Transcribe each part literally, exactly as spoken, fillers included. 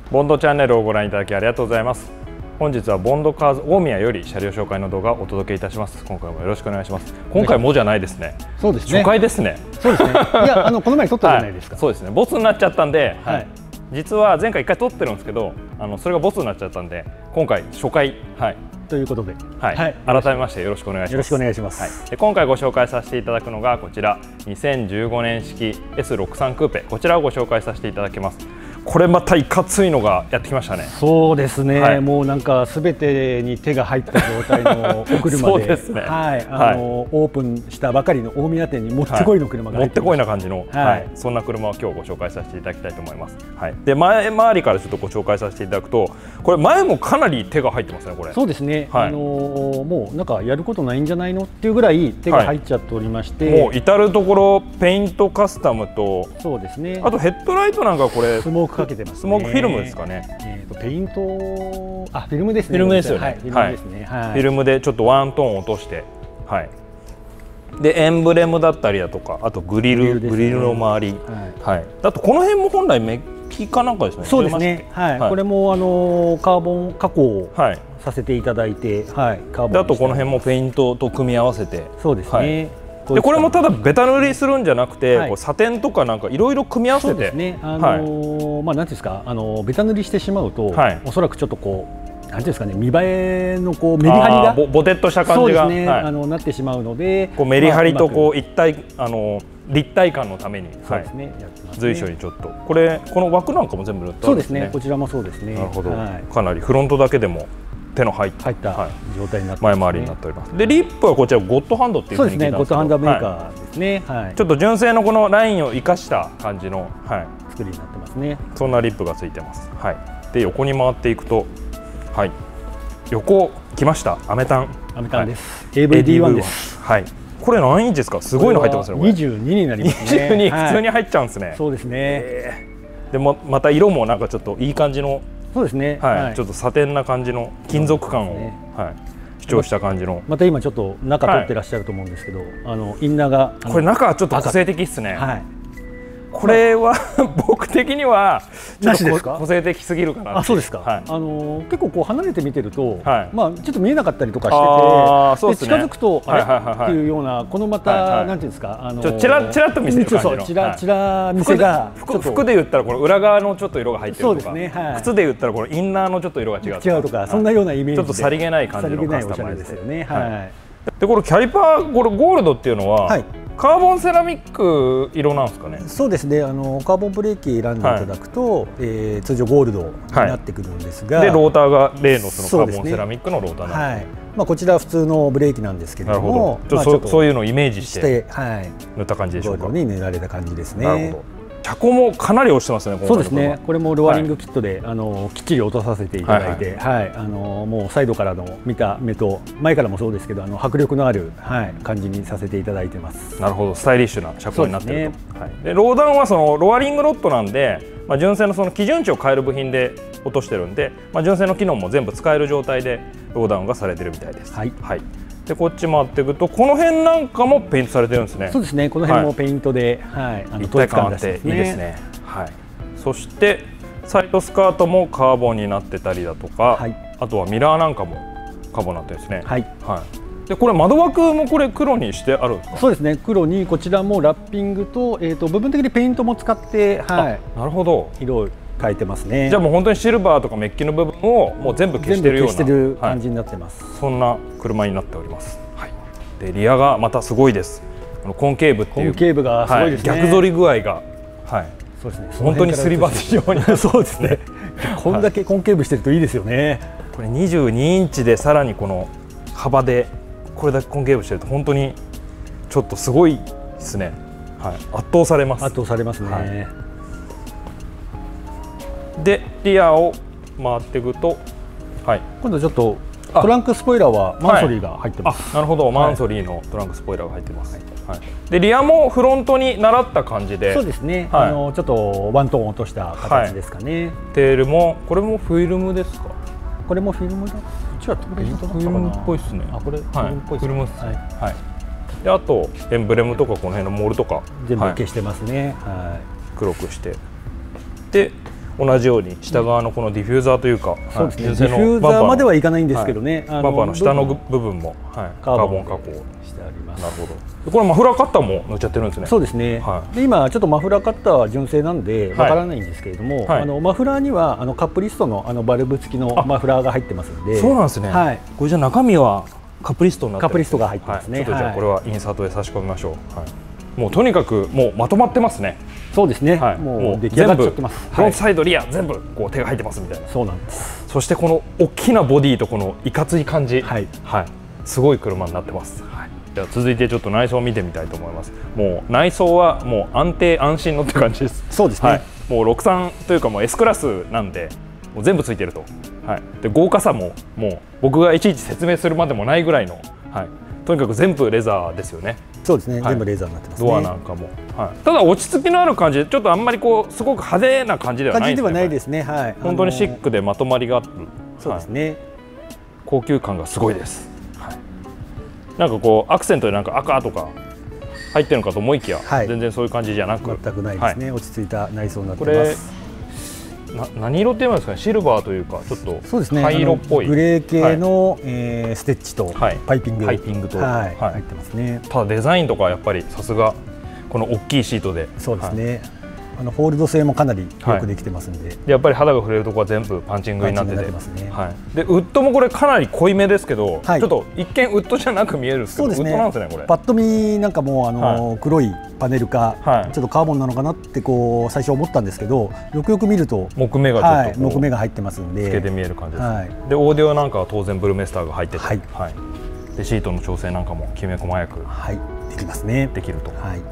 ボンドチャンネルをご覧いただきありがとうございます。本日はボンドカーズ大宮より車両紹介の動画をお届けいたします。今回もよろしくお願いします。今回もじゃないですね。 そうですね。 初回ですね。 そうですね。いや、あのこの前撮ったじゃないですか。 はい、そうですね。ボツになっちゃったんで、 はい、 実は前回一回撮ってるんですけど、あのそれがボツになっちゃったんで、今回初回、はい、 ということで、 はい、はい、改めましてよろしくお願いします。 よろしくお願いします。 はい、で今回ご紹介させていただくのがこちらにせんじゅうごねん式 エスろくじゅうさん クーペ、こちらをご紹介させていただきます。これまたいかついのがやってきましたね。 そうですね、はい、もうなんかすべてに手が入った状態のお車で、 そうですね、 はい、あの、はい、オープンしたばかりの大宮店にもってこいの車が入ってます。 もってこいな感じの、はいはい、そんな車を今日ご紹介させていただきたいと思います。はい、で前回りからちょっとご紹介させていただくと、これ前もかなり手が入ってますね。これそうですね、はい、あのー、もうなんかやることないんじゃないのっていうぐらい手が入っちゃっておりまして、はい、 もう至る所ペイントカスタムと、 そうですね、 あとヘッドライトなんかこれスモークかけてますね。 スモークフィルムですかね。 えーとペイント、あ、フィルムですね。 フィルムですよね。 はい、フィルムですね。はい、 フィルムでちょっとワントーン落として、はい。でエンブレムだったりだとか、あとグリル、グリルの周り、はい。はい、あとこの辺も本来メッキかなんかですね。 そうですね。はい。はい、これもあのカーボン加工をさせていただいて、はい。カーボン。 であとこの辺もペイントと組み合わせて、 そうですね。はいでこれもただベタ塗りするんじゃなくて、はい、こうサテンとかなんかいろいろ組み合わせて、そうですね、あのーはい、まあなんていうんですか、あのベタ塗りしてしまうと、はい、おそらくちょっとこうなんていうんですかね、見栄えのこうメリハリがボボテッとした感じが、 そうですね、はい、あのなってしまうので、 こうメリハリとこう一体、あの立体感のために、 そうですね、やってますね。 随所にちょっとこれこの枠なんかも全部塗ってあるんですね。 そうですね、こちらもそうですね。 なるほど、はい、かなりフロントだけでも手の入った、 入った状態になって前回りになっております。でリップはこちらゴッドハンドっていうふうに聞いたんですけど、そうですね、ゴッドハンドメーカーですね。はい、 ちょっと純正のこのラインを生かした感じの、はい、 作りになってますね。 そんなリップがついてます。はい。で横に回っていくと、はい、横来ました。アメタン。 アメタンです。エーブイディーワン です。 はい。これ何インチですか？すごいの入ってますね。 にじゅうにになりますね。 にじゅうに、普通に入っちゃうんですね。 そうですね。 えー、でもまた色もなんかちょっといい感じの。 そうですね、 はいはい、ちょっとサテンな感じの金属感を、ね、はい、主張した感じの。 また今ちょっと中取ってらっしゃると思うんですけど、はい、あのインナーがこれ中はちょっと個性的ですね。 はい、 これは僕的にはちょっと個性的すぎるかな。 あ、そうですか。はい、あの結構こう離れて見てると、はい、まあちょっと見えなかったりとかしてて、で近づくとあれっていうようなこのまたなんていうんですか、あのちょチラチラっと見せる感じの、 チラチラ見せが服で言ったらこの裏側のちょっと色が入ってるとか、靴で言ったらこのインナーのちょっと色が違う違うとか、そんなようなイメージでちょっとさりげない感じのカスタマイズですよね。はい。 でこれキャリパーこれゴールドっていうのは。カーボンセラミック色なんですかね。 そうですね。あのカーボンブレーキ選んでいただくと、はい、えー、通常ゴールドになってくるんですが、 はい、でローターが例のそのカーボンセラミックのローターなんです。 はい。まあこちらは普通のブレーキなんですけれども、 ちょっと、まあ、そういうのをイメージして、 はい、 塗った感じでしょうか。 ゴールドに塗られた感じですね。 なるほど。車高もかなり押してますね。 そうですね。これもロアリングキットで、はい、あのきっちり落とさせていただいて、はい、はいはい、あのもうサイドからの見た目と前からもそうですけど、あの迫力のある、はい、感じにさせていただいてます。 なるほど、スタイリッシュな車高になってると。で、ね、はい、でローダンはそのロアリングロッドなんで、まあ、純正のその基準値を変える部品で落としてるんで、まあ、純正の機能も全部使える状態でローダウンがされてるみたいです。はい、はい、でこっち回っていくとこの辺なんかもペイントされてるんですね。 そうですね。この辺もペイントで、はい、はい、あの一体感あっていいですね。はい。そしてサイドスカートもカーボンになってたりだとか、はい、あとはミラーなんかもカーボンになってるんですね。はい。はい。でこれ窓枠もこれ黒にしてあるんですか。 そうですね。黒にこちらもラッピングとえっと部分的にペイントも使って、はい。 なるほど。 色を変えてますね。 じゃあもう本当にシルバーとかメッキの部分をもう全部消してるような消してる感じになってます。 はい、そんな車になっております。はい。でリアがまたすごいです。このコンケーブっていう。 コンケーブがすごいですね。 はい、逆反り具合が、はい。そうですね。本当にすり鉢状に。 そうですね。こんだけコンケーブしてるといいですよね。 これにじゅうにインチでさらにこの幅でこれだけコンケーブしてると本当にちょっとすごいですね。はい。圧倒されます。 圧倒されますね。はい、 でリアを回っていくと、はい。 今度ちょっとトランクスポイラーはマンソリーが入ってます。 はい、なるほど、マンソリーのトランクスポイラーが入ってます。はい、でリアもフロントに習った感じで、 そうですね。はい、あのちょっとワントーン落とした形ですかね。はい、 テールもこれもフィルムですか。 これもフィルムだ。一応フィルムっぽいですね。 あ、これフィルムっぽいですね。 はい。であとエンブレムとかこの辺のモールとか全部消してますね。はい。 黒くして、で同じように下側のこのディフューザーというか、 そうですね、ディフューザーまではいかないんですけどね、 バンパーの下の部分もカーボン加工してあります。 なるほど。これマフラーカッターも塗っちゃってるんですね。 そうですね。で今ちょっとマフラーカッターは純正なんでわからないんですけれども、あのマフラーにはあのカップリストのあのバルブ付きのマフラーが入ってますんで。 そうなんですね。はい。これじゃ中身はカップリストになってる。 カップリストが入ってますね。 ちょっとじゃあこれはインサートで差し込みましょう。はい。もうとにかくもうまとまってますね。 そうですね。もう出来上がっちゃってます。 フロントサイドリア全部こう手が入ってますみたいな。 そうなんです。 そしてこの大きなボディとこのいかつい感じ。はい。はい。すごい車になってます。はい。じゃあ続いてちょっと内装を見てみたいと思います。もう内装はもう安定安心のって感じです。 そうですね。はい、 もうろくじゅうさんというかもう S クラスなんでもう全部ついてると。はい。で豪華さももう僕がいちいち説明するまでもないぐらいの、はい。とにかく全部レザーですよね。 そうですね。はい、全部レーザーになってますね。 ドアなんかも。はい。ただ落ち着きのある感じでちょっとあんまりこうすごく派手な感じではないですね。 感じではないですね。はい。 本当にシックでまとまりがある。 そうですね。はい、 高級感がすごいです。なんかこうアクセントでなんか赤とか入ってるのかと思いきや、はい、全然そういう感じじゃなく全くないですね、はい、落ち着いた内装になってます。 これな何色って言うんですかね、シルバーというかちょっと灰色っぽい、 グレー系の、はい、えー、ステッチとパイピング、 パイピングと、 はい、入ってますね。 ただデザインとかやっぱりさすがこの大きいシートで、 そうですね、はい、あのホールド性もかなりよくできてますんで、はい、 やっぱり肌が触れるところは全部パンチングになってて、ね、はい、でウッドもこれかなり濃いめですけど、はい、ちょっと一見ウッドじゃなく見えるんですけど、そうですね、ウッドなんですねこれ。 パッと見なんかもうあの、はい、黒いパネルか、はい、ちょっとカーボンなのかなってこう最初思ったんですけど、よくよく見ると木目がちょっと、はい、 木目が入ってますんで、 透けて見える感じです、ね、はい、でオーディオなんかは当然ブルメスターが入ってて、はいはい、でシートの調整なんかもきめ細やく、 はい、できますね、 できると、はいはい、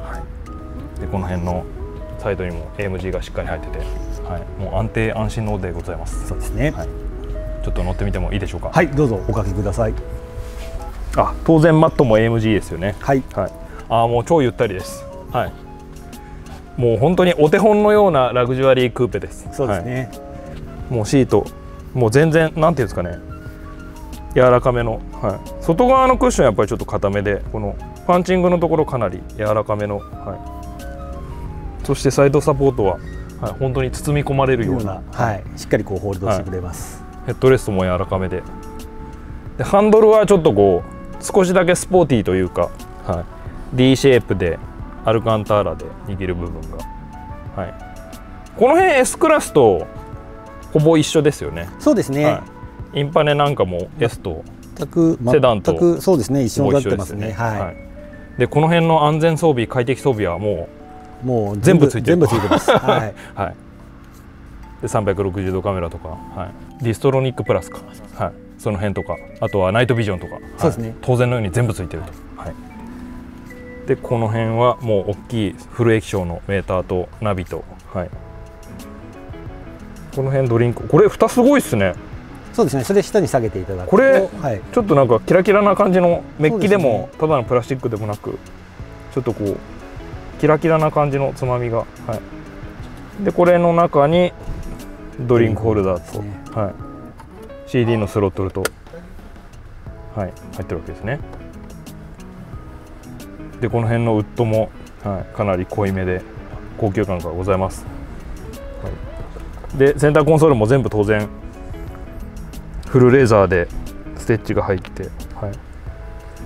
でこの辺のサイドにも エーエムジー がしっかり入ってて、はい、もう安定安心のでございます。 そうですね、はい、 ちょっと乗ってみてもいいでしょうか。 はい、どうぞおかけください。 あ、当然マットも エーエムジー ですよね。 はい、 はい、あ、もう超ゆったりです。はい、もう本当にお手本のようなラグジュアリークーペです。 そうですね、 はい、もうシートもう全然なんていうんですかね、柔らかめの、はい、外側のクッションやっぱりちょっと硬めで、このパンチングのところかなり柔らかめの、はい、そしてサイドサポートは、はい、本当に包み込まれるような、 はい、しっかりこうホールドしてくれます、 はい、ヘッドレストも柔らかめで、でハンドルはちょっとこう少しだけスポーティーというか、はい、D シェイプでアルカンターラで握る部分が、はい、この辺 S クラスとほぼ一緒ですよね。 そうですね、はい、 インパネなんかも S と全くセダンと全くそうですね、一緒になってますね。はい、はい、 でこの辺の安全装備、快適装備はもうもう全部ついてる、 全部ついてます。はい、 はい、でさんびゃくろくじゅうどカメラとか、はい、ディストロニックプラスか、はい、その辺とか、あとはナイトビジョンとか、 そうですね、はい、 当然のように全部ついてると、はい、でこの辺はもう大きいフル液晶のメーターとナビと、はい、この辺ドリンク、これ蓋すごいっすね。 そうですね、それ下に下げていただくと、 これ、はい、ちょっとなんかキラキラな感じのメッキでも、ね、ただのプラスチックでもなく、ちょっとこうキラキラな感じのつまみが、はい、でこれの中にドリンクホルダーと、ね、はい、シーディー のスロットルと、はい、入ってるわけですね。でこの辺のウッドも、はい、かなり濃いめで高級感がございます、はい、でセンターコンソールも全部当然フルレーザーでステッチが入って、はい、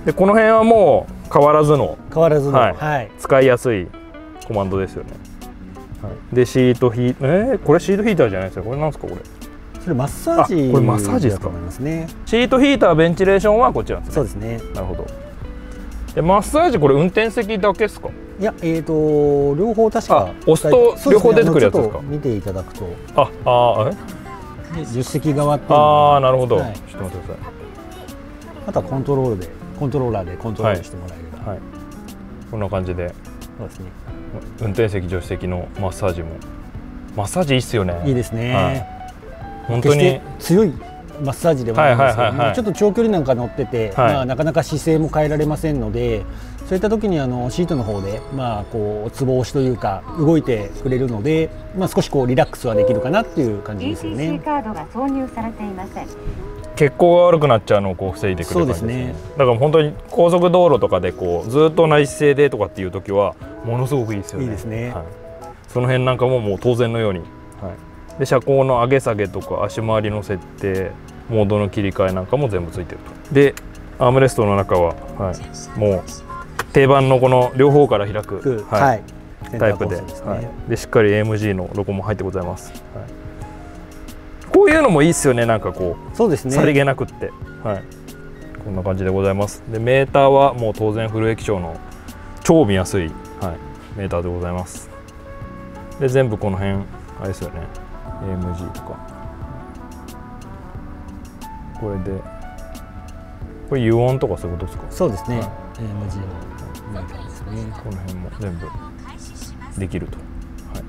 でこの辺はもう変わらずの変わらずの、 はいはい、使いやすいコマンドですよね、はい、でシートヒー、えー、これシートヒーターじゃないですよ、これなんですかこれ。 それマッサージ、 これマッサージですか。シートヒーター、ベンチレーションはこっちなんですね。 そうですね。 なるほど。でマッサージこれ運転席だけですか。 いや、えーと両方確か押すと両方出てくるやつですか。 見ていただくと、 ああえ助手席側っていうのああなるほど、はい、ちょっと待ってください。 あとはコントロールでコントローラーでコントロールしてもらえれば、 はいはい、こんな感じで、 そうですね、 運転席助手席のマッサージもマッサージいいっすよね。 いいですね、はい、 本当に強いマッサージではないんですけど、ちょっと長距離なんか乗ってて、はい、まあ、なかなか姿勢も変えられませんので、そういった時にあのシートの方で、まあ、こうつぼ押しというか動いてくれるので、まあ、少しこうリラックスはできるかなっていう感じですよね。 イーティーシー カードが挿入されていません。 血行が悪くなっちゃうのをこう防いでくれる感じですね。そうですね。だから本当に高速道路とかでこうずっと同じ姿勢でとかっていう時はものすごくいいですよね。 いいですね、 はい、その辺なんかももう当然のように、はい、 で車高の上げ下げとか足回りの設定、モードの切り替えなんかも全部ついてると。でアームレストの中は、はい、もう定番のこの両方から開く、はいはい、タイプで、ね、はい、でしっかり エーエムジー のロゴも入ってございます、はい、こういうのもいいですよね。なんかこう、そうですね、さりげなくって、はい、こんな感じでございます。でメーターはもう当然フル液晶の超見やすい、はい、メーターでございます。で全部この辺あれですよね、 エーエムジー とか、これでこれ油温とかそういうことですか？そうですね、はい、エーエムジー のメーターですね。この辺も全部できると、はい、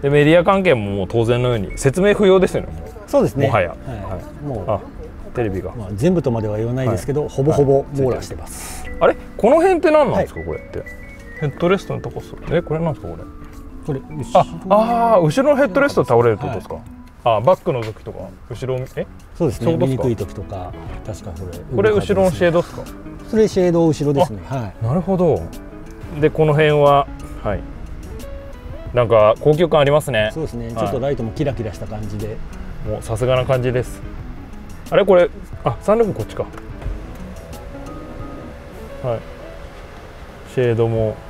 でメディア関係ももう当然のように説明不要ですよね。もうそうですね、もはや、はいはい、もうあテレビが、まあ、全部とまでは言わないですけど、はい、ほぼほぼ網羅してます、はい、あれこの辺って何なんですか、はい、これってヘッドレストの高さ、えこれなんですかこれ、これああ後ろのヘッドレスト倒れるってことですか？はい、あバックの時とか後ろえそうですね、見にくい時とか、確かそれこれ後ろのシェードですか？それシェード後ろですね。はい、なるほど。でこの辺ははいなんか高級感ありますね。そうですね、ちょっとライトもキラキラした感じで、もうさすがな感じです。あれこれあサンルーフこっちか。はい、シェードも、はい、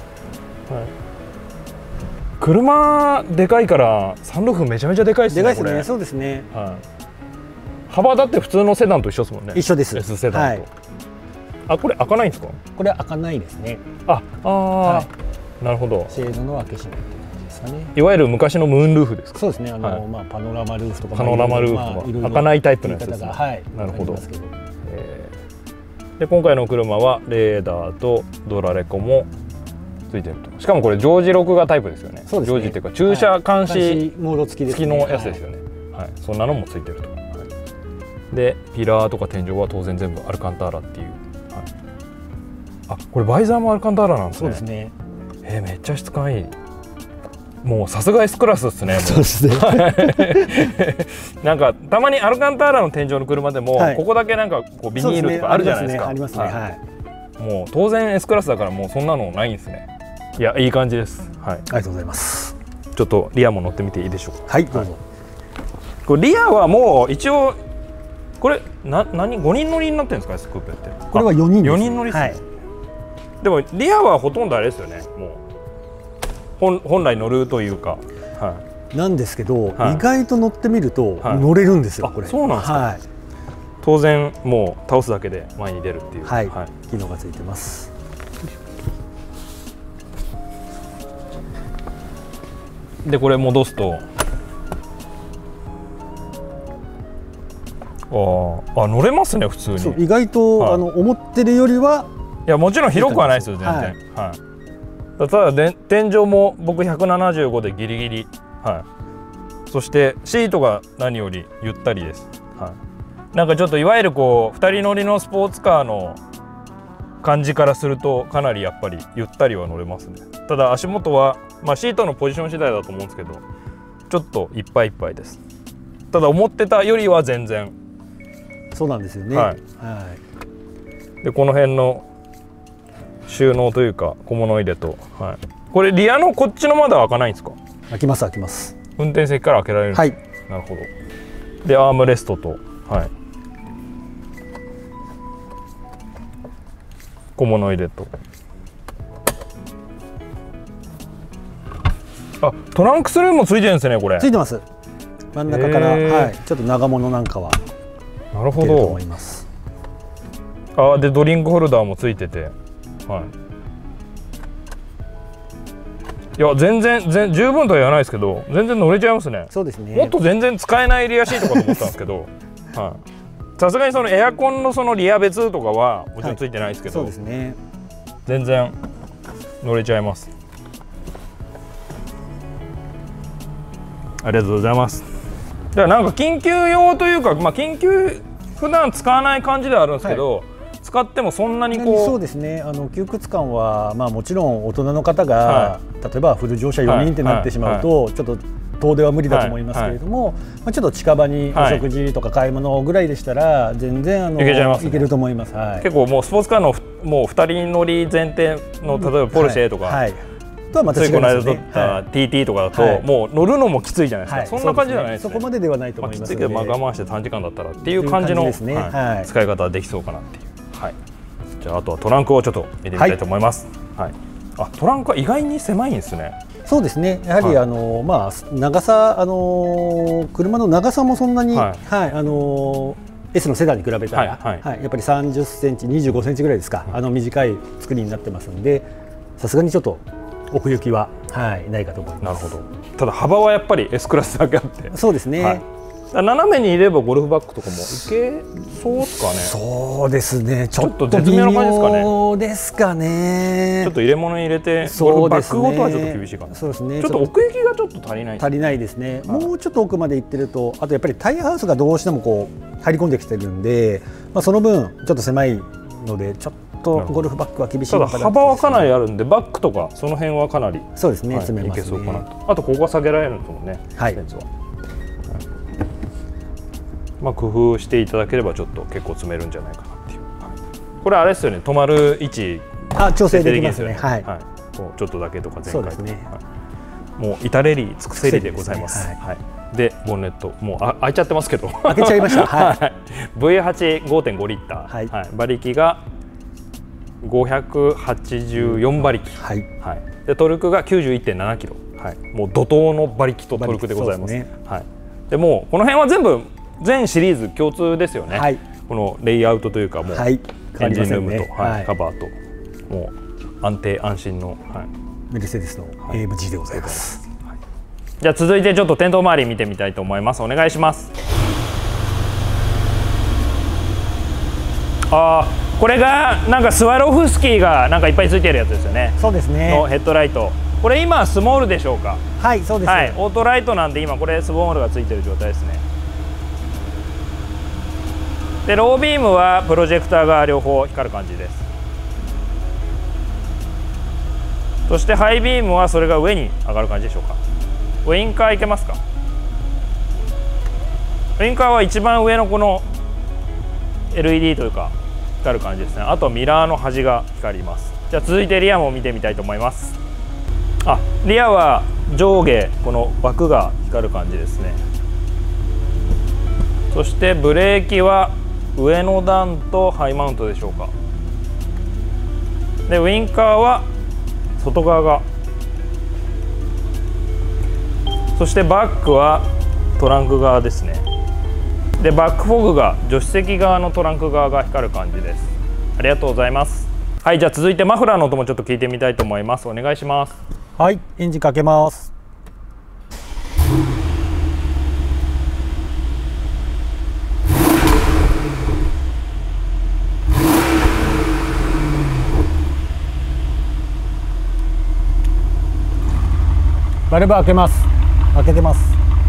車でかいからサンルーフめちゃめちゃでかいですね。でかいですね。そうですね、はい、幅だって普通のセダンと一緒ですもんね。一緒です。 S セダンと、はい、あこれ開かないんですか？これは開かないですね。ああ、はい、なるほど。シェードの開け閉めって感じですかね。いわゆる昔のムーンルーフですか？そうですね、あの、はい、まあ、パノラマルーフとかパノラマルーフは開かないタイプのやつですね。はい、なるほど。えー、で今回の車はレーダーとドラレコもついてると。しかもこれ常時録画タイプですよね。そうですね、常時っていうか駐車監視モード付きのやつですよね。はい、はい、そんなのもついてると。はい、でピラーとか天井は当然全部アルカンターラっていう、はい、あこれバイザーもアルカンターラなんですね。そうですね。えー、めっちゃ質感いい。もうさすが S クラスですね。そうですね。なんかたまにアルカンターラの天井の車でも、はい、ここだけなんかこうビニールとかあるじゃないですか。ありますね。はい。もう当然 S クラスだからもうそんなのないんですね。いやいい感じです。はい。ありがとうございます。ちょっとリアも乗ってみていいでしょうか。はい、どうぞ。これリアはもう一応これな何ごにん乗りになってるんですか、スクープって。これはよにんです。よにん乗りですね。はい、でもリアはほとんどあれですよね。もう本本来乗るというか、はい、なんですけど、はい、意外と乗ってみると乗れるんですよ。はい、これ。そうなんですか。はい、当然もう倒すだけで前に出るっていう、はいはい、機能がついてます。でこれ戻すと、ああ乗れますね普通に。そう意外と、はい、あの思ってるよりはいやもちろん広くはないですよ全然。はいはい、ただで天井も僕ひゃくななじゅうごでギリギリ、はい、そしてシートが何よりゆったりです。はい、なんかちょっといわゆるこうふたり乗りのスポーツカーの感じからするとかなりやっぱりゆったりは乗れますね。ただ足元は、まあ、シートのポジション次第だと思うんですけどちょっといっぱいいっぱいです。ただ思ってたよりは全然そうなんですよね。はい、はい、でこの辺の収納というか小物入れと、はい、これリアのこっちの窓は開かないんですか？開きます開きます。運転席から開けられるんですか？はい、なるほど。でアームレストと、はい、小物入れと、あトランクスルームもついてるんですね。これついてます。真ん中から、はい、ちょっと長物なんかはなるほどと思います。あでドリンクホルダーもついてて、はい、いや全然全十分とは言わないですけど全然乗れちゃいますね。そうですね。もっと全然使えないリアシートかと思ったんですけどさすがにそのエアコンのそのリア別とかはもちろんついてないですけど、はい、そうですね、全然乗れちゃいます。ありがとうございます。だからなんか緊急用というか、まあ、緊急普段使わない感じではあるんですけど、はい、使ってもそんなにこうそうですね、あの窮屈感は、まあ、もちろん大人の方が、はい、例えばフル乗車よにんってなってしまうと、はいはい、ちょっと遠出は無理だと思いますけれども、はいはい、まあ、ちょっと近場にお食事とか買い物ぐらいでしたら全然あのいけちゃいますね。いけると思います。はい、結構もうスポーツカーのもうふたり乗り前提の例えばポルシェとか、はいはい、 とはまた違いますね。 ついこの間撮った ティーティー とかだと、はい、もう乗るのもきついじゃないですか、はい、そんな感じじゃないですね。 そこまでではないと思いますので、 まあ、きついけど、まあ、我慢して短時間だったらっていう感じの、ね、はいはい、使い方できそうかなっていう、はい、じゃああとはトランクをちょっと見てみたいと思います、はいはい、あトランクは意外に狭いんですね。 そうですね、やはり、はい、あのまあ、長さ、あの車の長さもそんなに、はいはい、あの S のセダンに比べたら、はいはいはい、やっぱりさんじゅっセンチ、にじゅうごセンチぐらいですか、うん、あの短い作りになってますので、さすがにちょっと奥行きは、はい、ないかと思います。 なるほど。ただ幅はやっぱり S クラスだけあって、 そうですね、はい、 斜めに入れればゴルフバッグとかもいけそうですかね。 そうですね、ちょっと絶妙な感じですかね。 そうですかね。 ちょっと入れ物に入れてゴルフバッグごとはちょっと厳しいかな。 そうですね、 ちょっと奥行きがちょっと足りない、 足りないですね。もうちょっと奥まで行ってると、あとやっぱりタイヤハウスがどうしてもこう入り込んできてるんで、まあ、その分ちょっと狭いのでちょっとゴルフバッグは厳しいのかな。 ただ幅はかなりあるんで、バッグとかその辺はかなり、 そうですね、 はい、 詰めますね。 いけそうかなと。あとここが下げられるんですもんね、 はい、 はまあ、工夫していただければちょっと結構詰めるんじゃないかなっていう、はい、これあれですよね、止まる位置あ調整できますね、はい、 はい、こうちょっとだけとか前回そうですね、 はい、もう至れり尽くせりでございます。はい、でボンネットもうあ開いちゃってますけど開けちゃいました、はい、 ブイはち ごてんご リッター、はいはい、馬力がごひゃくはちじゅうよん馬力、はいはい、でトルクが きゅうじゅういってんななキロ、はい、もう怒涛の馬力とトルクでございます。で、ね、はい、でもうこの辺は全部全シリーズ共通ですよね、はい、このレイアウトというかもう、はい、エンジンルームと、ね、はいはい、カバーともう安定安心の、はい、 メルセデスの エーエムジー でございます、 はい、じゃあ続いてちょっと店頭周り見てみたいと思います。お願いします。あー、これがなんかスワロフスキーがなんかいっぱいついてるやつですよね。 そうですね、 のヘッドライト、これ今スモールでしょうか。 はいそうです、 はい、オートライトなんで今これスモールがついてる状態ですね。でロービームはプロジェクターが両方光る感じです。そしてハイビームはそれが上に上がる感じでしょうか。ウインカーいけますか。ウインカーは一番上のこの エルイーディー というか光る感じですね。あとはミラーの端が光ります。じゃあ続いてリアも見てみたいと思います。あ、リアは上下この枠が光る感じですね。そしてブレーキは上の段とハイマウントでしょうか。でウインカーは外側が、そしてバックはトランク側ですね。でバックフォグが助手席側のトランク側が光る感じです。ありがとうございます。はい、じゃあ続いてマフラーの音もちょっと聞いてみたいと思います。お願いします。 はい、エンジンかけます。バルブ開けます。開けてます。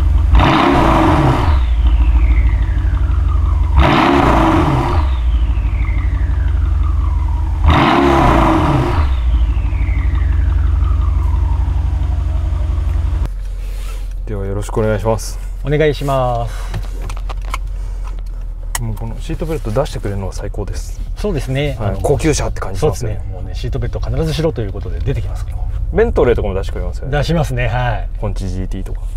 ではよろしくお願いします。 お願いします。 もうこのシートベルト出してくれるのは最高です。 そうですね、 はい、高級車って感じしますね。 そうですね、もうねシートベルト必ずしろということで出てきますから。 ベントレーとかも出してくれますよね。 出しますね、はい。 コンチ ジーティー とか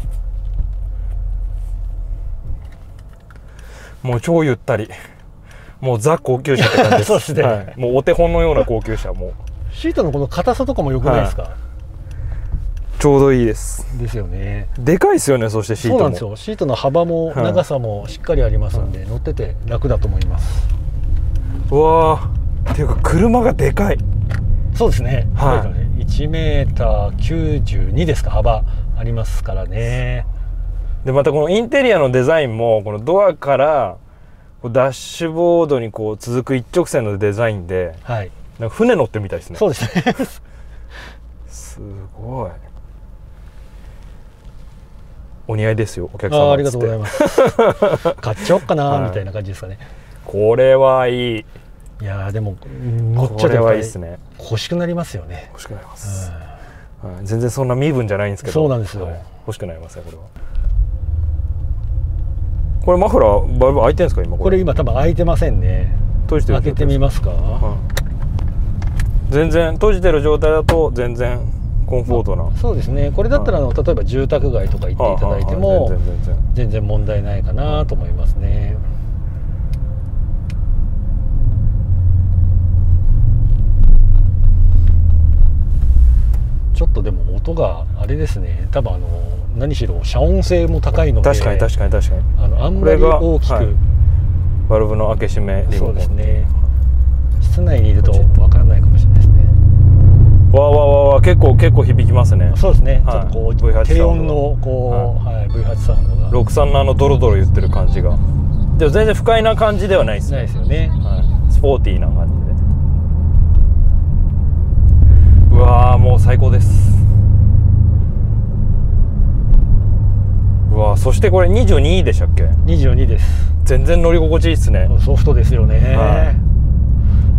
もう超ゆったり、もうザ高級車って感じです。 そうですね、 はい、もうお手本のような高級車。もうシートのこの硬さとかも良くないですか。はい、 ちょうどいいですですよね。 でかいですよね。そしてシートもそうなんですよ。シートの幅も長さもしっかりありますので、はい、乗ってて楽だと思います。 うわー、っていうか車がでかい。 そうですね、はい、いちメーターきゅうじゅうにですか、幅ありますからね。 でまたこのインテリアのデザインもこのドアからダッシュボードにこう続く一直線のデザインで、はい、なんか船乗ってるみたいですね。 そうですねすごいお似合いですよ、お客様。 あ, ありがとうございます買っちゃおっかな、はい、みたいな感じですかね。 これはいい。 いやでも乗っちゃってはいいですね。 欲しくなりますよね。 欲しくなります、うん、はい、全然そんな身分じゃないんですけど。 そうなんですよ、はい、 欲しくなりますね。これはこれマフラーバルブ開いてるんですか今。 これ今多分開いてませんね。閉じてる。開けてみますか、うん、 全然閉じてる状態だと全然コンフォートな。 そうですね。これだったらあの例えば住宅街とか行っていただいても全然問題ないかなと思いますね。ちょっとでも音があれですね。多分あの何しろ遮音性も高いので、 確かに確かに確かにあのあんまり大きく、はい、 バルブの開け閉めリモコン。 そうですね。室内にいるとわからないかもしれないですね。 わわわわ結構結構響きますね。 そうですね。はい、ちょっとこう ブイはち 低音のこう、はいはい、ブイはち サウンドがろくさんのあのドロドロ言ってる感じが、でも全然不快な感じではないですね。 ないですよね。 はい、スポーティーな感じで。うわーもう最高です。うわーそしてこれにじゅうにでしたっけ？ にじゅうにです。 全然乗り心地いいですね。 ソフトですよね。はい、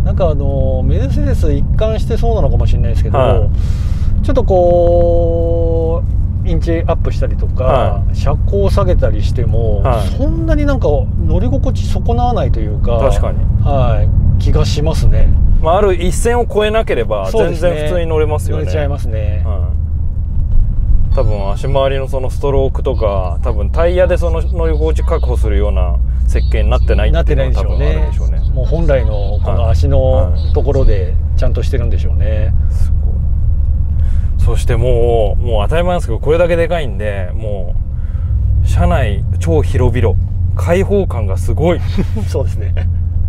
なんかあのメルセデス一貫してそうなのかもしれないですけど、はい、ちょっとこうインチアップしたりとか、はい、車高を下げたりしても、はい、そんなになんか乗り心地損なわないというか、 確かに、 はい、気がしますね。 まあ、ある一線を越えなければ全然普通に乗れますよね。 乗れちゃいますね。 はい、多分足回りのそのストロークとか多分タイヤでその乗り心地確保するような設計になってないっていうのは多分あるんでしょうね。 もう本来のこの足のところでちゃんとしてるんでしょうね。はいはい、すごい。そしてもうもう当たり前なんですけどこれだけでかいんでもう車内超広々開放感がすごい。 そうですね。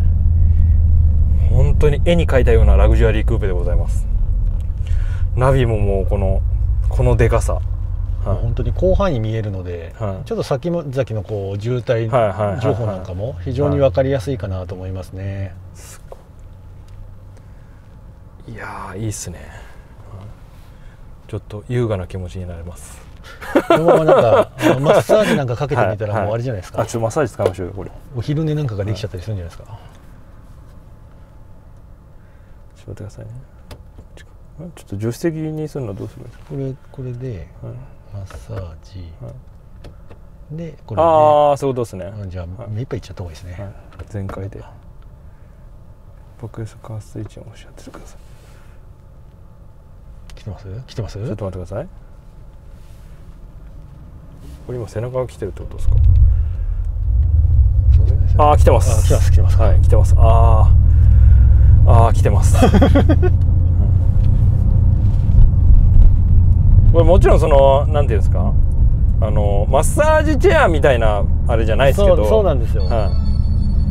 本当に絵に描いたようなラグジュアリークーペでございます。ナビももうこのこのでかさ。 はい、本当に広範囲に見えるので、はい、ちょっと先々のこう渋滞情報なんかも非常に分かりやすいかなと思いますね。すごい。いやーいいっすね。ちょっと優雅な気持ちになれます。 このままなんかマッサージなんかかけてみたらもうあれじゃないですか。 はいはい、あ、ちょっとマッサージ使いましょうよこれ。 お昼寝なんかができちゃったりするんじゃないですか。はい、 ちょっと待ってくださいね。ちょっと助手席にするのはどうするんですか。 これこれで。はい、マッサージ、はい、でこれでああそういうことですね。 じゃあ、はい、目いっぱいいっちゃった方がいいですね。はい、 全開でバックレスカースイッチを押し当ててください。 来てます来てます。 ちょっと待ってください。これ今背中が来てるってことですか。 そうですね。 ああ来てます。 あ来てます来てます。 はい来てます。ああああ来てます。これもちろんそのなんていうんですかあのマッサージチェアみたいなあれじゃないですけど、 そう、そうなんですよ。 はい、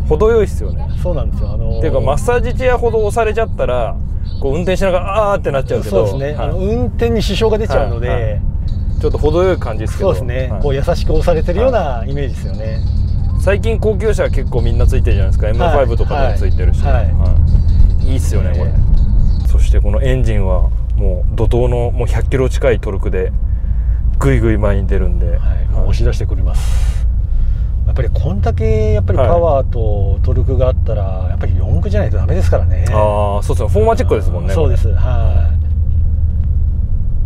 程よいですよね。 そうなんですよ。あのー、 っていうかマッサージチェアほど押されちゃったらこう運転しながらあーってなっちゃうけど、 そうですね。はい、あの運転に支障が出ちゃうので、はいはい、 ちょっと程よい感じですけど、 そうですね。はい、こう優しく押されてるようなイメージですよね。はい、 最近高級車は結構みんなついてるじゃないですか。 エムファイブ とかでもついてるし、はいはいはい、いいっすよねこれ。そしてこのエンジンはもう怒涛のもうひゃっキロ近いトルクでぐいぐい前に出るんで、はいはい、 押し出してくれます。やっぱりこんだけやっぱりパワーとトルクがあったら、はい、やっぱりよん駆じゃないとダメですからね。 ああそうですね。フォーマチックですもんね。 そうです。はい。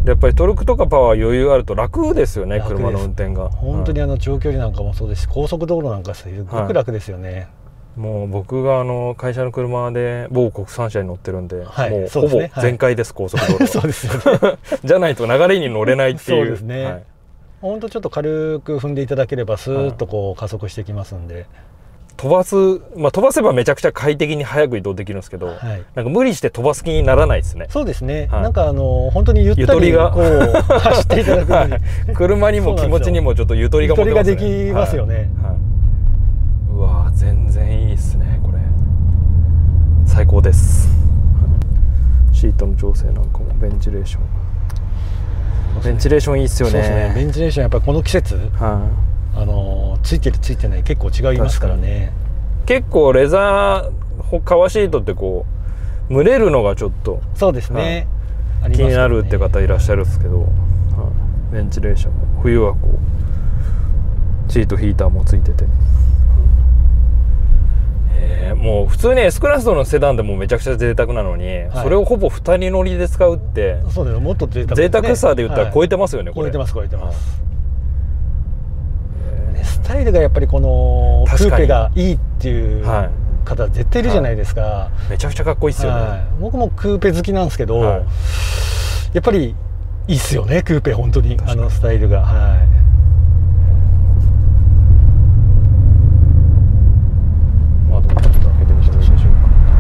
でやっぱりトルクとかパワー余裕あると楽ですよね。車の運転が本当にあの長距離なんかもそうですし、高速道路なんかすごく楽ですよね。はい、 もう僕があの会社の車で某国産車に乗ってるんで、はい、もうほぼ全開です、はい、高速道路そうですよね。 じゃないと流れに乗れないっていう。 そうですね。はい、本当ちょっと軽く踏んでいただければスーッとこう加速してきますんで、はい、 飛ばす、まあ、飛ばせばめちゃくちゃ快適に速く移動できるんですけど、はい、なんか無理して飛ばす気にならないですね。 そうですね、はい、なんかあの本当にゆったりこう走っていただくのに、はい、 車にも気持ちにもちょっとゆとりが持てますね。 ゆとりができますよね。はいはい、 うわ全然いいですねこれ。最高です。シートの調整なんかもベンチレーションベンチレーションいいっすよね。そうですね。 ベンチレーションやっぱりこの季節、はい、あのついてるついてない結構違いますからね。 結構レザー革シートってこう蒸れるのがちょっとそうですね、 はい、気になるって方いらっしゃるんですけど、はい、ベンチレーションも冬はこうシートヒーターもついてて、えー、もう普通に S クラスのセダンでもめちゃくちゃ贅沢なのに、はい、それをほぼふたり乗りで使うってそうだよ、もっと贅沢ですね。贅沢さで言ったら超えてますよね、はい、 これ超えてます超えてます、はい、スタイルがやっぱりこのクーペがいいっていう方絶対いるじゃないですか、はい、 めちゃくちゃかっこいいっすよね、はい、 僕もクーペ好きなんですけど、はい、やっぱりいいっすよね、クーペ本当にあのスタイルが。はい。 窓をちょっと開けてみてもいいでしょうか。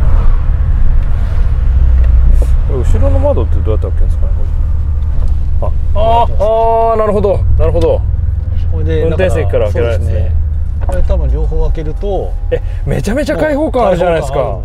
これ後ろの窓ってどうやって開けるんですかね。ああああ、なるほどなるほど。 これで運転席から開けられるんですね。 これ多分両方開けると、 え、めちゃめちゃ開放感あるじゃないですか。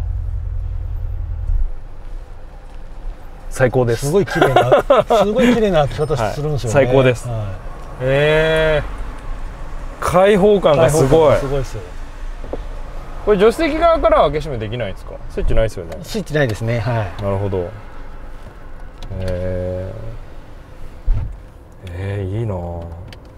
最高です。 すごい綺麗な、すごい綺麗な開き方するんですよね。 はい、最高です。はい、ええー、開放感がすごい。 すごいですよ。 これ助手席側からは開け閉めできないんですか？スイッチないですよね。 スイッチないですね。はい。 なるほど。えー、えー、いいな。こ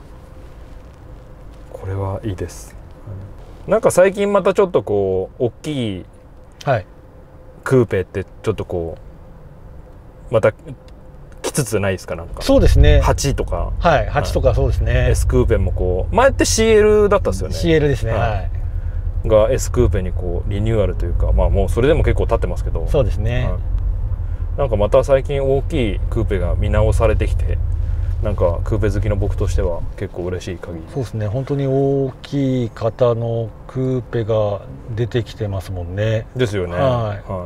れはいいです。なんか最近またちょっとこう大きいクーペってちょっとこうまたきつつないですか？なんかそうですね。 はちとか、 はい、はちとかそうですね。 S クーペもこう前って シーエル だったっすよね。 シーエル ですね。はい、 が S クーペにこうリニューアルというか、まあもうそれでも結構経ってますけど。 そうですね、はい、 なんかまた最近大きいクーペが見直されてきて、なんかクーペ好きの僕としては結構嬉しい限り。 そうですね、本当に大きい型のクーペが出てきてますもんね。 ですよね。はい、はい、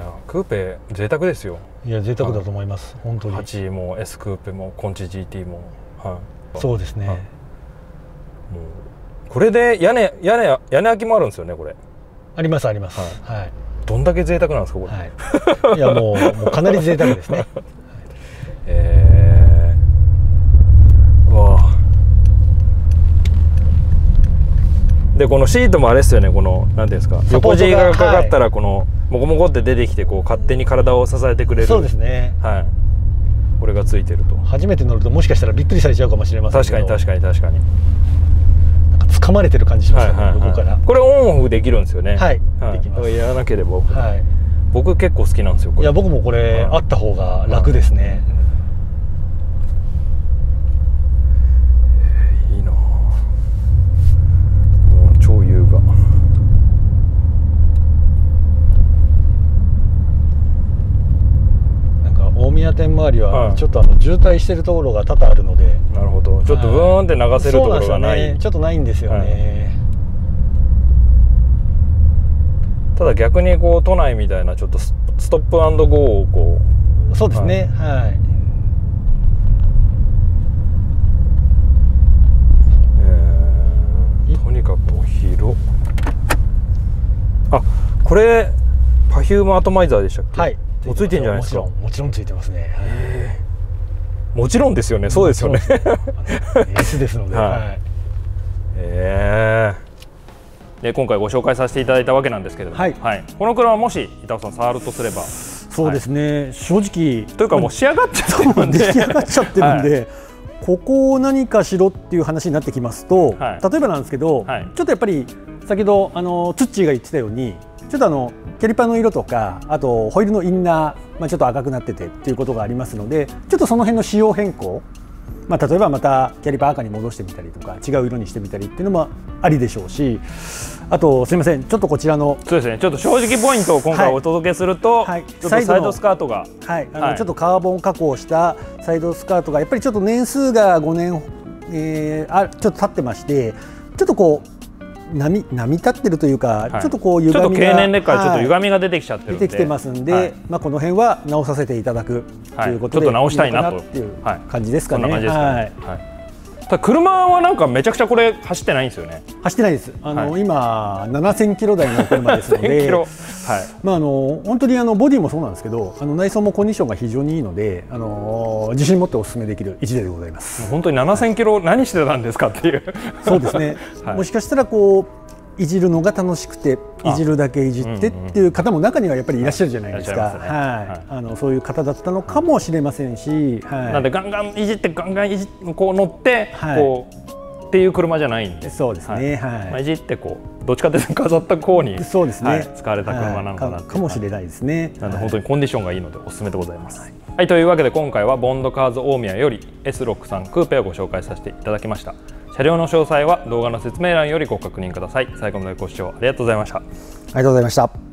クーペ贅沢ですよ。 いや贅沢だと思います、はい、本当に。 はちも S クーペもコンチ ジーティー も、はい、 そうですね、はい、もうこれで屋根屋根屋根開きもあるんですよね。これありますあります。はい、はい、 どんだけ贅沢なんですかこれ。 はい、いやもうもうかなり贅沢ですね。 えー、わあ。でこのシートもあれですよね。このなんていうんですか、横地がかかったらこの、はい、モコモコって出てきてこう勝手に体を支えてくれる。 そうですね。 はい。これがついてると。 初めて乗るともしかしたらびっくりされちゃうかもしれませんけど。 確かに確かに確かに。 なんか掴まれてる感じしますよね、横から。これオンオフできるんですよね。 はい。はい、できます。 やらなければ。 はい。 僕結構好きなんですよ。これ。 いや僕もこれ、はい、あった方が楽ですね。 えー、いいな。もう超優雅。 大宮店周りはちょっとあの渋滞してるところが多々あるので、 なるほど。ちょっとブーンって流せるところがない、 ね、ちょっとないんですよね。 はい、ただ逆にこう都内みたいなちょっとストップアンドゴーをこう、そうですね。はい。はい、 えー、とにかくもう広。あ、これパフュームアトマイザーでしたっけ？はい。もうついてるんじゃないですか。 もちろんついてますね。 もちろんですよね。そうですよね。 エースですので。はい。 ええ。で今回ご紹介させていただいたわけなんですけれども、はい。この車もし板尾さん触るとすれば、 そうですね。正直というかもう仕上がっちゃってるんで、 出来上がっちゃってるんで、ここを何かしろっていう話になってきますと、例えばなんですけど、ちょっとやっぱり先ほどあのツッチーが言ってたように。ちょっとあのキャリパーの色とか、あとホイールのインナー、まあ、ちょっと赤くなっててっていうことがありますので、ちょっとその辺の仕様変更、まあ、例えばまたキャリパー赤に戻してみたりとか違う色にしてみたりっていうのもありでしょうし、あとすみません、ちょっとこちらのそうですね、ちょっと正直ポイントを今回お届けすると、はいはい、ちょっとサイドスカートが、 はい、あの、はい、ちょっとカーボン加工したサイドスカートがやっぱりちょっと年数がごねん、えー、あちょっと経ってまして、ちょっとこう波波立ってるというか、はい、ちょっとこう歪みが、ちょっと経年劣化でちょっと歪みが出てきちゃってるんで、 出てきてますんで、はい、まあこの辺は直させていただくということで、 ちょっと直したいなという感じですかね。 そんな感じですかね。はい。ただ車はなんかめちゃくちゃこれ走ってないんですよね。 走ってないです。あの、はい、今ななせんキロ台の車ですので、はい、まああの本当にあのボディもそうなんですけど、あの内装もコンディションが非常にいいので、あの自信持ってお勧めできる一台でございます。 本当にななせんキロ何してたんですかっていう。 そうですね。はい、もしかしたらこういじるのが楽しくていじるだけいじってっていう方も中にはやっぱりいらっしゃるじゃないですか。はい、あのそういう方だったのかもしれませんし、はい、 なんでガンガンいじってガンガンいじこう乗って、はい、こうっていう車じゃないんで、 そうですね。はい。 まあいじってこうどっちかというと飾った方にそうですね、はい、 使われた車なのかな、 はい、か, かもしれないですね。 なので本当にコンディションがいいのでおすすめでございます。はい、はい、というわけで今回はボンドカーズ大宮より エスろくじゅうさん クーペをご紹介させていただきました。車両の詳細は動画の説明欄よりご確認ください。最後までご視聴ありがとうございました。ありがとうございました。